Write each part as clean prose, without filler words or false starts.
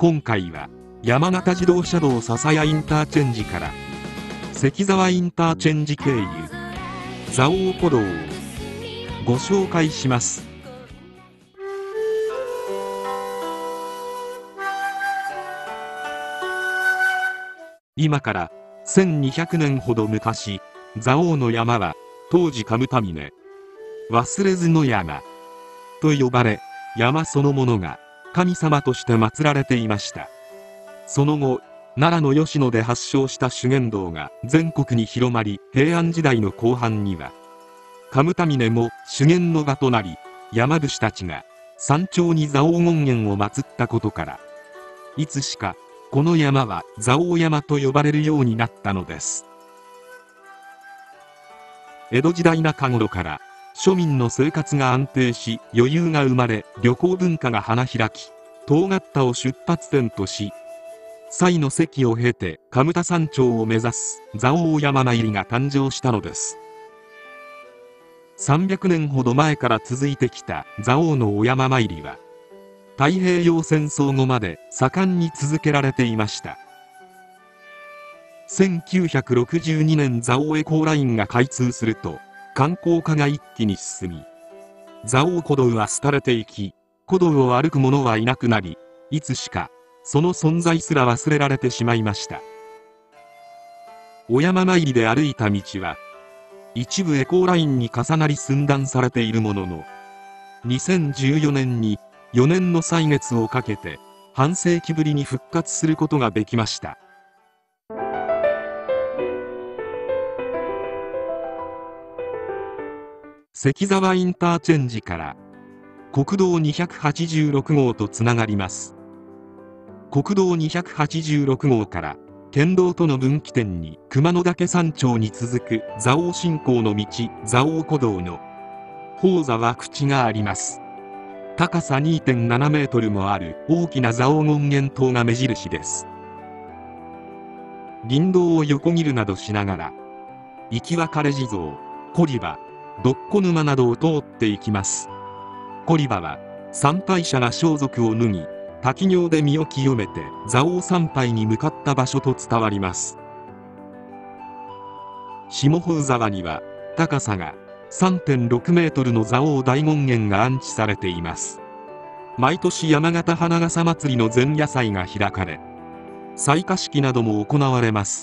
今回は山形自動車道笹谷インターチェンジから関沢インターチェンジ経由蔵王古道をご紹介します。今から1200年ほど昔、蔵王の山は当時神田峰忘れずの山と呼ばれ、山そのものが神様として祀られていました。その後、奈良の吉野で発祥した修験道が全国に広まり、平安時代の後半には神田峰も修験の場となり、山伏たちが山頂に蔵王権現を祀ったことから、いつしかこの山は蔵王山と呼ばれるようになったのです。江戸時代中頃から庶民の生活が安定し、余裕が生まれ、旅行文化が花開き、遠刈を出発点とし、西の関を経て神田山頂を目指す蔵王山参りが誕生したのです。300年ほど前から続いてきた蔵王のお山参りは、太平洋戦争後まで盛んに続けられていました。1962年蔵王エコーラインが開通すると、観光化が一気に進み、蔵王古道は廃れていき、古道を歩く者はいなくなり、いつしかその存在すら忘れられてしまいました。お山参りで歩いた道は一部エコーラインに重なり寸断されているものの、2014年に4年の歳月をかけて半世紀ぶりに復活することができました。関沢インターチェンジから国道286号とつながります。国道286号から県道との分岐点に熊野岳山頂に続く蔵王信仰の道蔵王古道の宝沢口があります。高さ 2.7 メートルもある大きな蔵王権現塔が目印です。林道を横切るなどしながら、行きは枯地蔵、小リバ、独子沼などを通っていきます。小リバは参拝者が装束を脱ぎ、滝行で身を清めて蔵王参拝に向かった場所と伝わります。下宝沢には高さが 3.6 メートルの蔵王大権現が安置されています。毎年山形花笠祭りの前夜祭が開かれ、採火式なども行われます。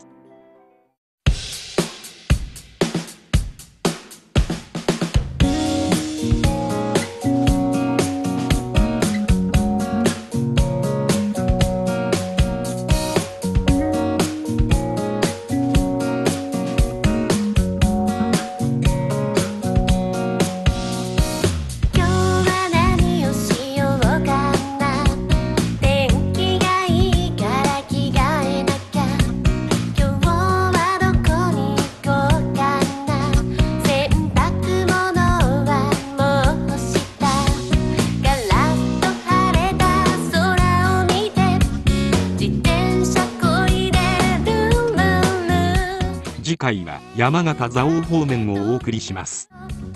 次回は山形蔵王方面をお送りします。